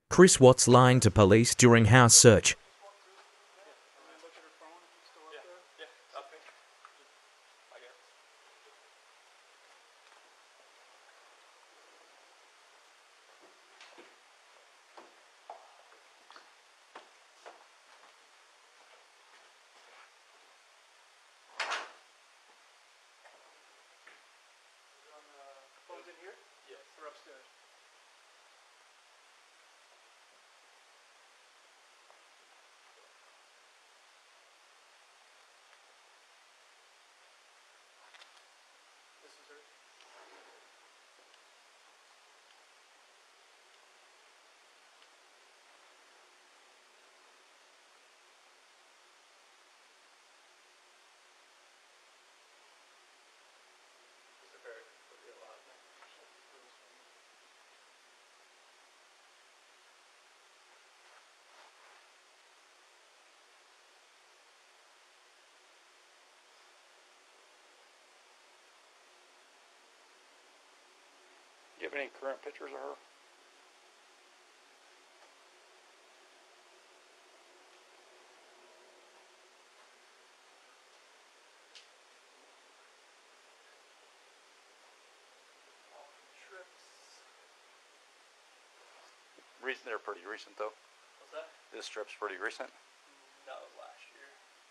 Chris Watts lying to police during house search. Phone's in here? Yes. Or upstairs? This is her. This is her. Could be a lot. Do you have any current pictures of her? They're pretty recent though. What's that? This strip's pretty recent. That was last year.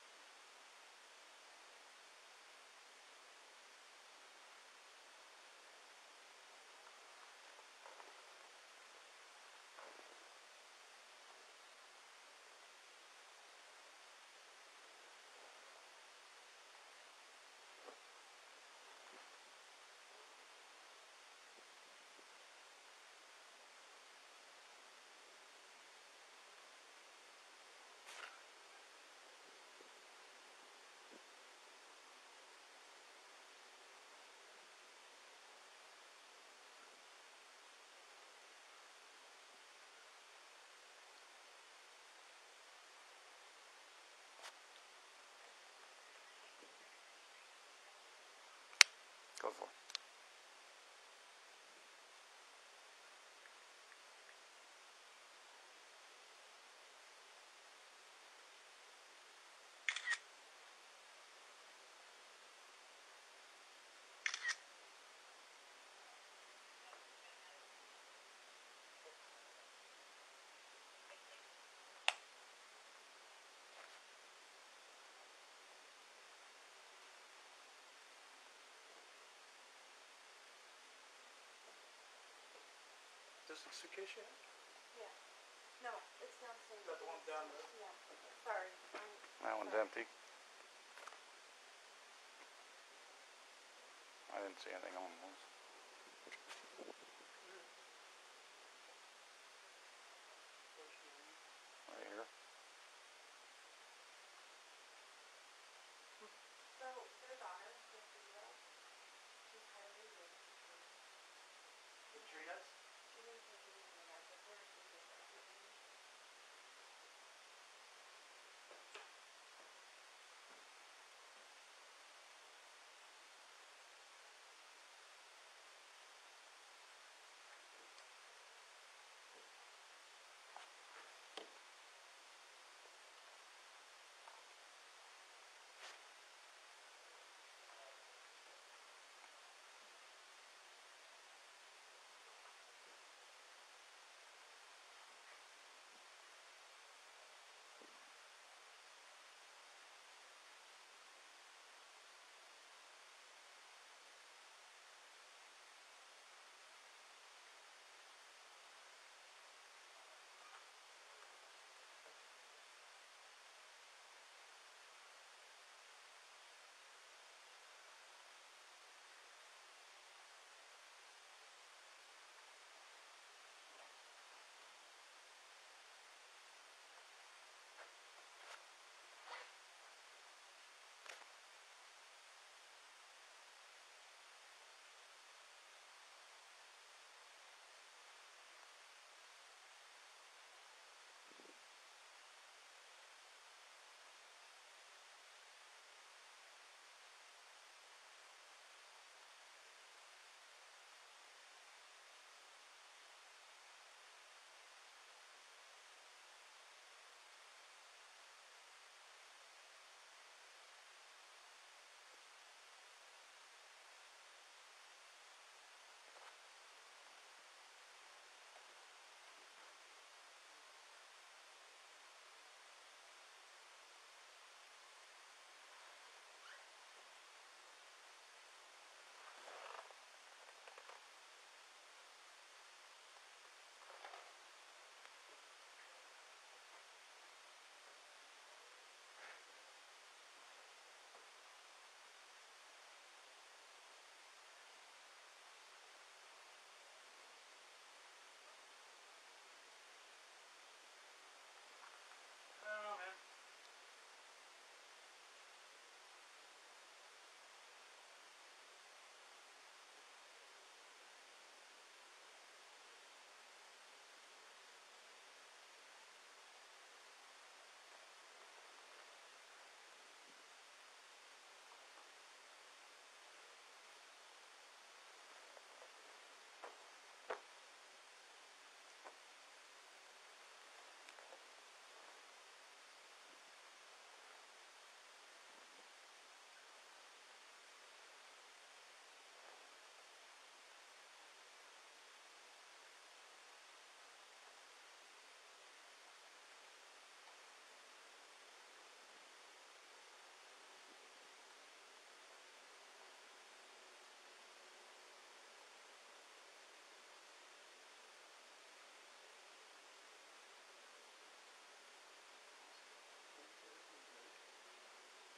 Go for it. This is the suitcase yet? Yeah. No, it's downstairs. Is that the one down there? Yeah. Sorry. That one's empty. I didn't see anything on those. Right here. So, their daughter, Sophia, she's highly rated. Katrina's? She didn't take anything out of her. She just everything.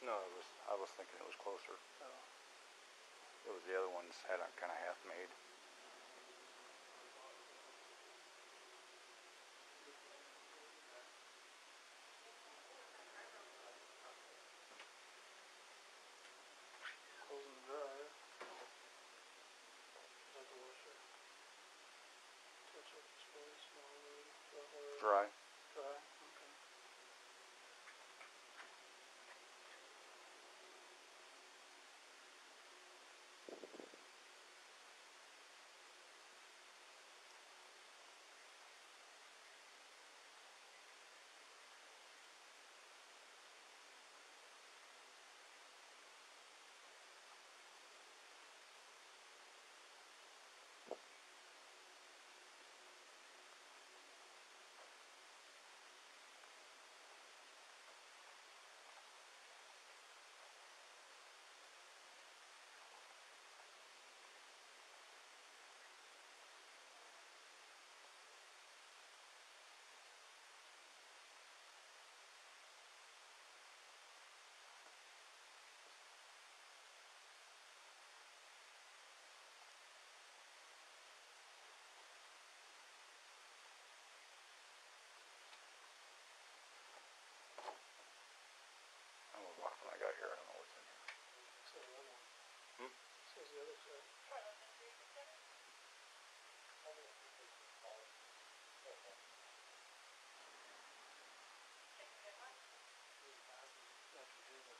No, I was thinking it was closer. Oh. It was the other ones had it kind of half made. Closing the dryer. Not the washer. Touch up display, small load, wet oil. Dry. Dry, okay. I was locked when I got here. I don't know what's in here. So the other one. Hmm? Says the other side. After Jesus,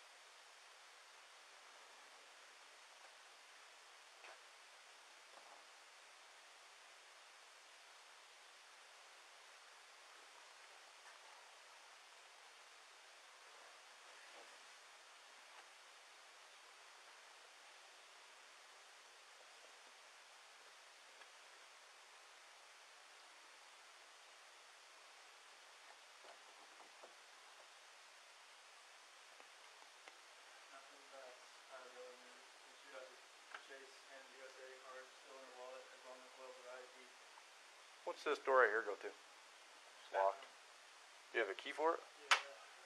nothing that's out of the ordinary. She has a Chase and USA card still in her wallet as long as well as her ID. What's this door right here go to? It's locked. Do you have a key for it? Yeah.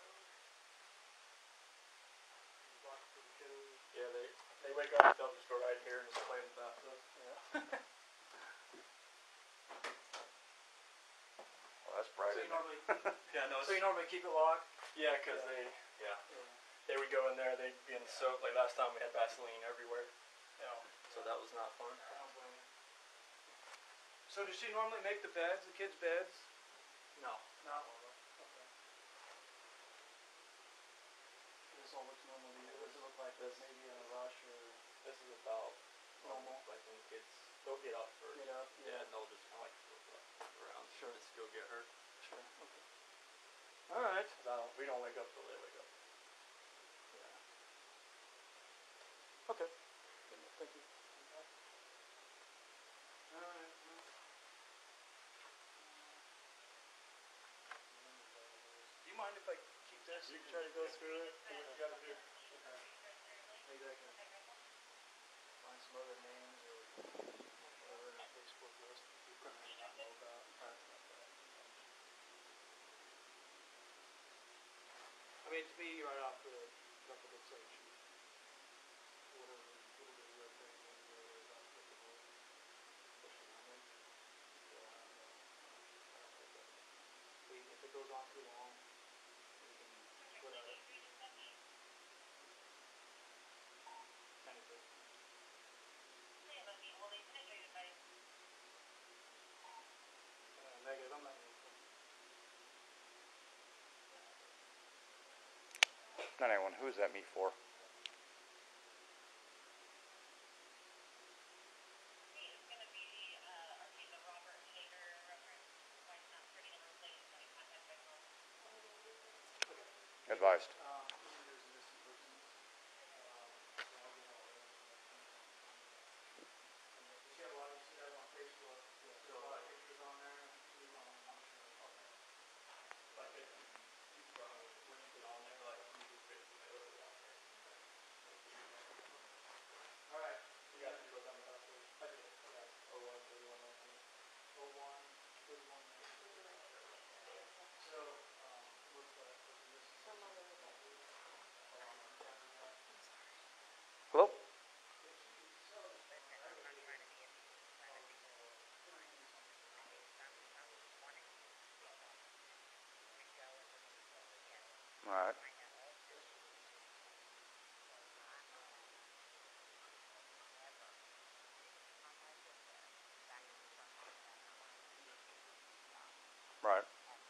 Locked for the kiddos. Yeah, they wake up, they'll just go right here and just play in the bathtub. Yeah. Well, that's bright. So you isn't it? normally, so you normally keep it locked? Yeah, because they would go in there, they'd be in soap. Like last time we had Vaseline everywhere. So that was not fun. I don't blame you. So does she normally make the beds, the kids' beds? No. Not all of them. Okay. This all looks normal to you. What does it look like? This maybe in a rush or? This is about normal. Like when kids, they'll get up first. Get up. Yeah, and they'll just kind of like flip around. Sure. Just go get her. Sure. Okay. All right. We don't wake up till they wake up. Yeah. Okay. Thank you. All right. Do you mind if I keep this and try to go through it? You got it here. Okay. Maybe I can find some other names or whatever in a Facebook list that people may not know about. I mean, to me, right off the jump, it looks like she, for whatever reason, people get real thing when you realize how applicable, especially on them. If it goes on too long, we can put out anything. Negative, I'm not negative. 991. Who is that meet for? Advised. There's a missing person. So I'll get all that information. You see a lot, you see that on Facebook. Yeah, there's a lot of pictures on there. Too long, I'm sure. Okay. Like it, you link it on there, like you just basically put it on there. All right. You got to look on the password. I did. Yeah. 013119. 013119. So, looks like there's a missing. Right.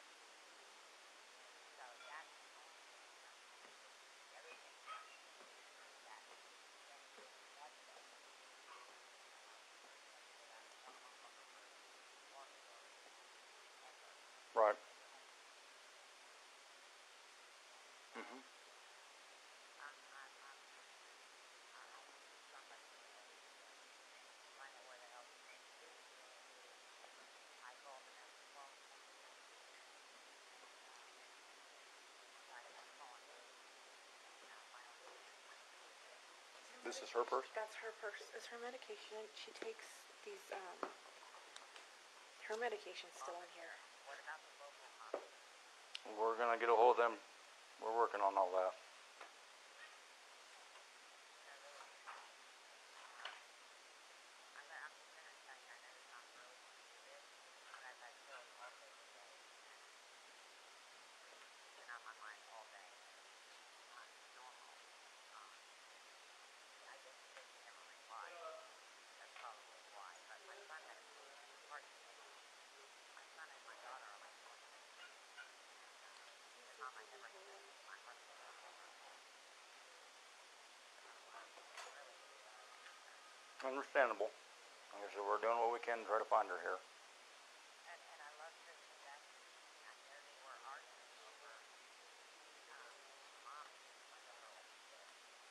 So that's the only thing from everything that then blood cells Right. Mhm. somebody find out where the hell the name is. I called the number 12 This is her purse. That's her purse. It's her medication. She takes these, her medication's still in here. What about the local hospital? We're gonna get a hold of them. We're working on all that. I'm just gonna tell you, I know it's not really want to do this, but I've had pills all day today, and been on my mind all day. Normal. I just never replied. That's probably why. But my son had a heart attack. My son and my daughter are like twins. And Mom, I never had my heart attack. Really. Understandable. Like I said, we're doing what we can to try to find her here. And I love Christmas Day. I know they were arguing over Mom and my daughter like this.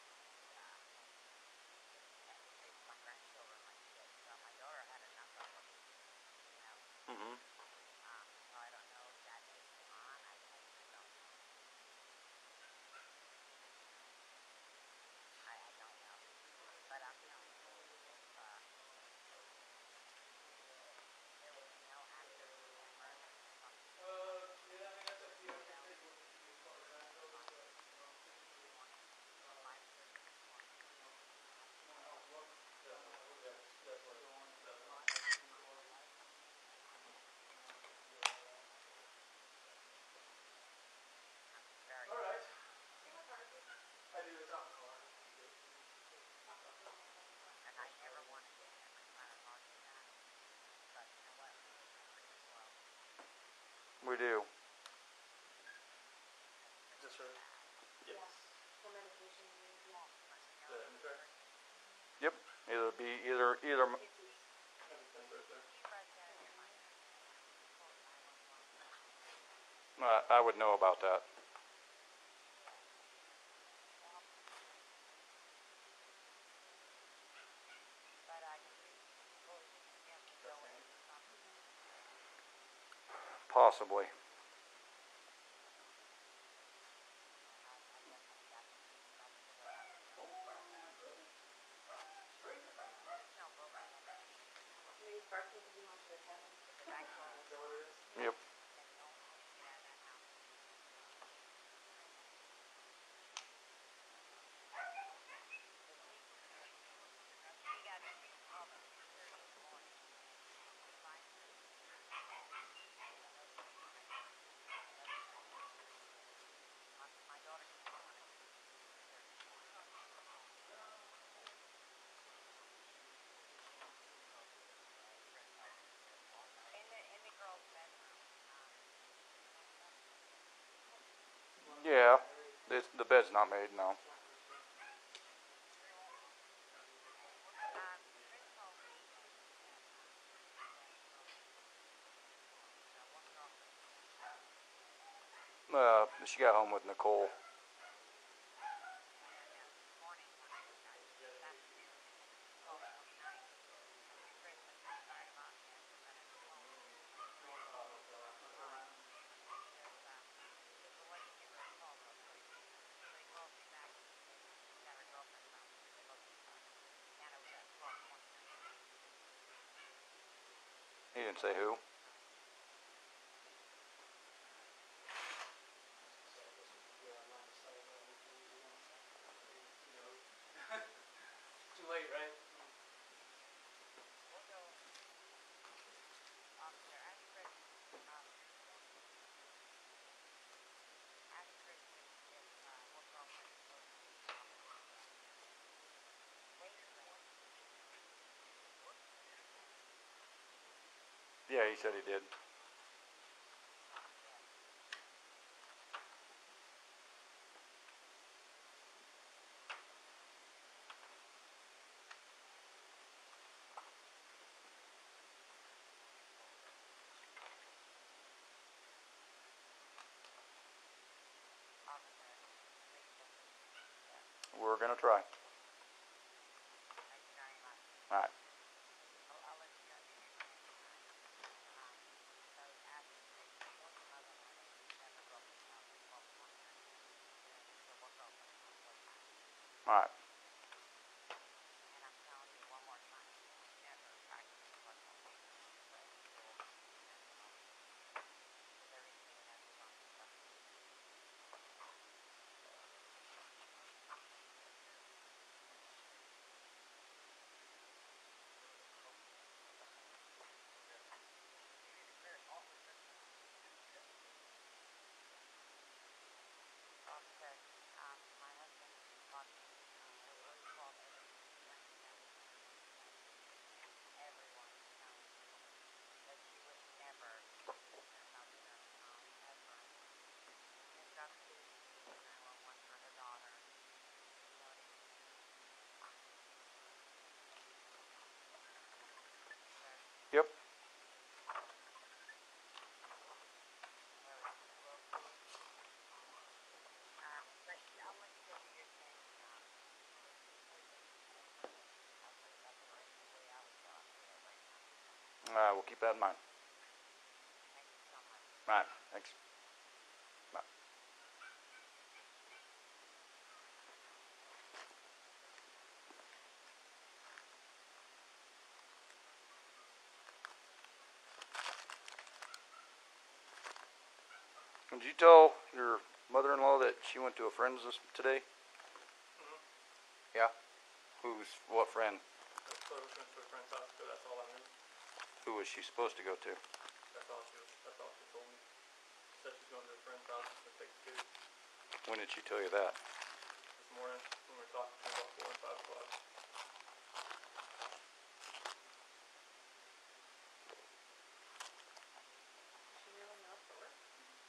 And they treat my grandchildren like this. So my daughter had enough of them. You know. Mhm. So I don't know if that makes him on. I just don't know. I don't know. But I'm telling you, if there will be no active cameras from Yeah, I mean, that's up to you. I can take one to you as far as that goes, but, live Christmas morning. that's what I want. Very All right. I do, it's on the car. and I never want to get him in front of heart attack. But you know what? We take it pretty slow. We do. Just her? Yes. Her medication. Yep. It'll be either. I would know about that. But I suppose you have to go in something. Possibly. He's barking because he wants you to pet him. Yep. My daughter came home at 2:30 in the girls' bedroom. Yeah. The bed's not made, no. Chris told me She got home with Nicole. He didn't say who. Too late, right? Yeah, he said he did. We're gonna try. Thank you very much. All right. I'll let you go do your thing. So after the work mother morning, never broke it up. Well, one year. So we'll go for it. All right. And I'm telling you one more time, you will never practice what will be because everything has its own stuff. Okay, my husband talked to called everyone, that she would never, ever pick up the 911 for her daughter. You know what I mean? Yep. But I'll let you go do your thing. I'll tell you about the way I would go out there right now. We'll keep that in mind. Thank you so much. All right. Thanks. Bye. Did you tell your mother-in-law that she went to a friend's today? Mm-hmm. Yeah. What friend? So I was going to a friend's house, so that's all I knew. Who was she supposed to go to? That's all she told me. She said she's going to a friend's house to take the kids When did she tell you that? this morning when we were talking to her about 4 and 5 o'clock. She really knows for work.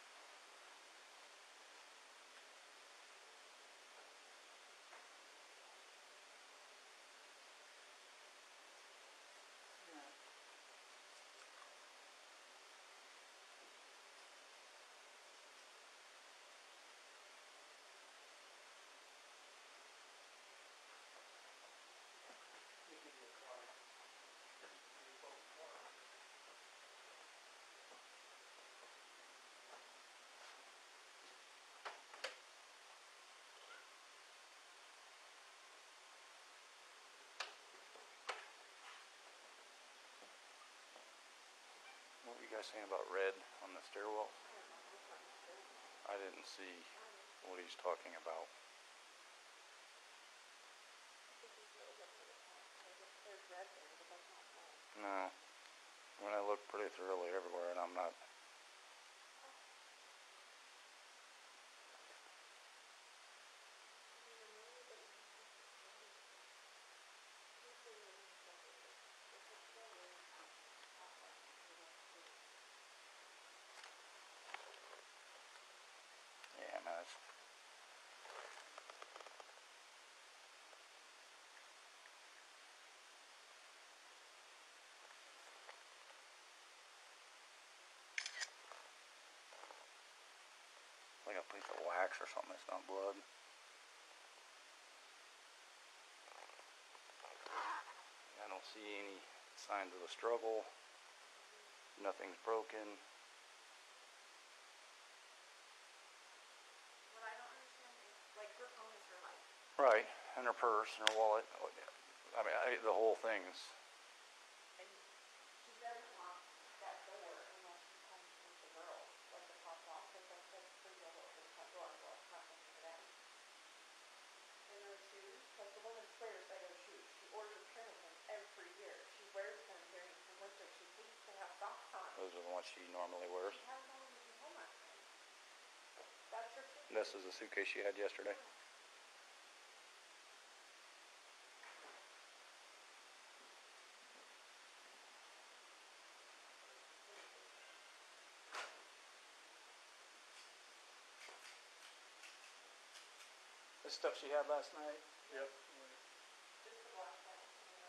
What were you guys saying about red on the stairwell? I didn't see what he's talking about. There's red there, but that's not red. No. I mean, I looked pretty thoroughly everywhere, and I'm not. Yeah, no, it's. Like a piece of wax or something. It's not blood. I don't see any signs of a struggle. Nothing's broken. What I don't understand is, like, her phone is her life. Right, and her purse and her wallet. I mean, the whole thing's. And she doesn't lock that door unless she comes with the girls, like the top off, because that's free to open the front door and go up top into the daddy. And those shoes, like the woman swears by those shoes. She orders a pair of them every year. She wears them during the winter. She hates to have socks on. Those are the ones she normally wears. She has them when she's home last night. That's her suitcase. This is the suitcase she had yesterday. The stuff she had last night. Yep. Just the black bag.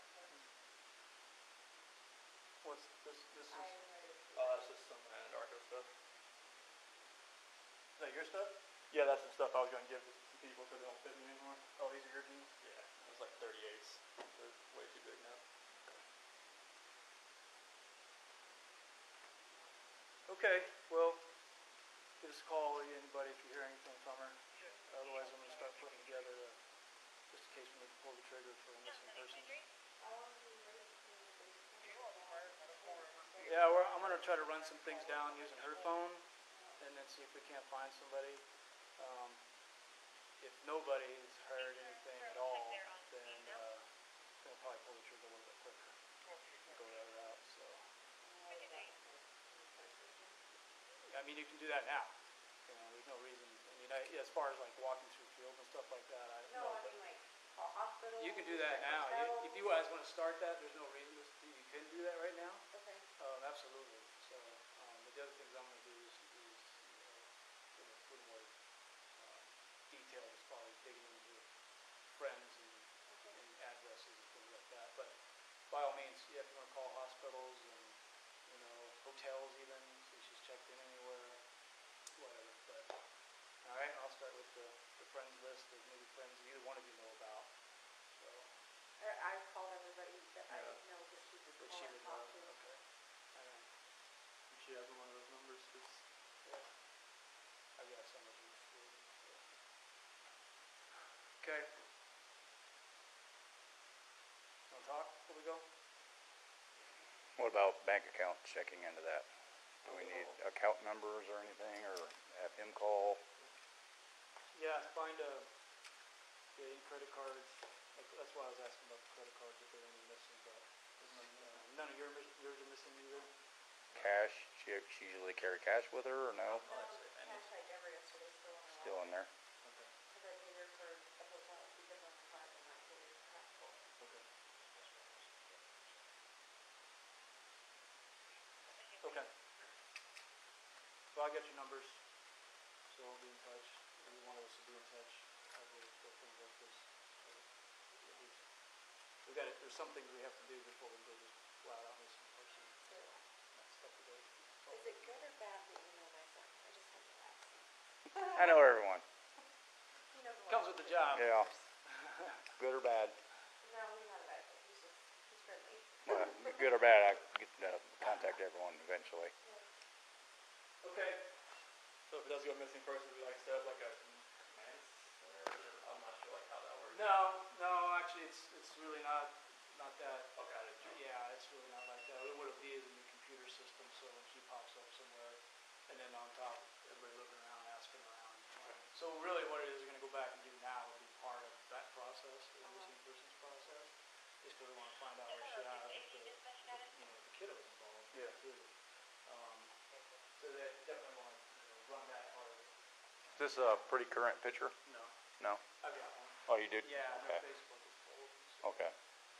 What's this? This is. Iron rated. Oh, that's just some Anadarko stuff. Is that your stuff? Yeah, that's the stuff I was gonna give to people because they don't fit me anymore. Oh, these are your jeans? Yeah, it's like 38s. They're way too big now. Okay, well, give us a call, anybody, if you hear anything from her. Otherwise, I'm gonna start putting together, just in case we need to pull the trigger for a missing person. Yeah, I'm gonna try to run some things down using her phone, and then see if we can't find somebody. If nobody's heard anything at all, then we'll probably pull the trigger a little bit quicker. Go that route, so. I mean, you can do that now. You know, there's no reason, I mean, as far as like walking through fields and stuff like that, I No, know, I but mean like a hospital. you can do that now. If you guys wanna start that, there's no reason you can do that right now. Okay. Absolutely. So, but the other things I'm gonna do is a little more detail as far as digging into friends and addresses and things like that. But by all means, yeah, if you wanna call hospitals and, you know, hotels even, see if she's checked in anywhere, whatever. But, all right, I'll start with the friends list of maybe friends either one of you know about. So, I called everybody that I Yeah. know that she would that call she and would talk know. to. Okay. All right. She has one of those numbers, 'cause Yeah. I've got some of them. So. Okay. Want to talk before we go? What about bank account checking into that? Do we need account numbers or anything, or have him call? Yeah, find any credit cards. That's why I was asking about the credit cards, if there are any missing, but none of yours are missing either. Cash, she usually carry cash with her, or no? Cash I gave her yesterday still in her Still in there? Okay. Because I paid her for the hotel, she took on the card and I paid her cash for it. Okay. Okay. Well, I got your numbers, so I'll be in touch. Maybe one of us will be in touch. I'll go things like this. We got it. There's some things we have to do before we go just flat out missing a person. So that's stuff to do. Is it good or bad that you know my son? I just have to ask. I know everyone. He knows a lot. Comes with the job. Yeah. Good or bad? No, he's not a bad kid. He's friendly. Well, good or bad, I get to contact everyone eventually. Okay. so if it does go missing person, we like set up like a command center, or I'm not sure like how that works. No, actually, it's really not that. Okay, I didn't know. Yeah, it's really not like that. What it'll be is a new computer system, so when she pops up somewhere, and then on top, everybody looking around, asking around. So really what it is we're gonna go back and do now will be part of that process, the missing persons process, is because we wanna find out where she at, if the kid was involved. Yeah. Too. So they definitely wanna run that part of it. Is this a pretty current picture? No, No? I've got one. Oh, you did? Yeah, Okay. their Facebook is full. So. Okay.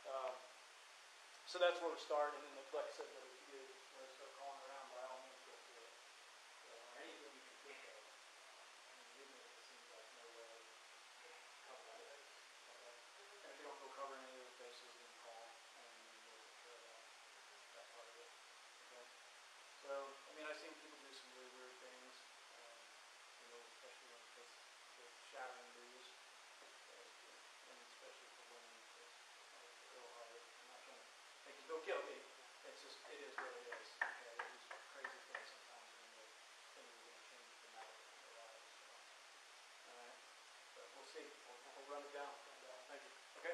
So that's where we're starting, and then, like I said, if you do want to start calling around, by all means, go for it. Anything you can think of. Even if it seems like no way, cover that base. Okay? And if you don't feel covering any of those bases, then call, and then we'll take care of that part of it. Okay? So, I mean, I've seen people do some really weird things, especially when it's shattering news, and especially for women, it's real hard. I'm not trying to make you feel guilty. It's just, it is what it is. Okay, there's just crazy things sometimes when they think we're going to change dramatically in their lives. So, all right, but we'll see. We'll run it down. Thank you. Okay.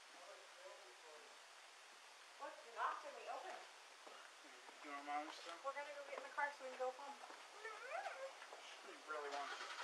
What? You knocked and we opened. You want mine stuff? We're gonna go get in the car so we can go home. You really want to?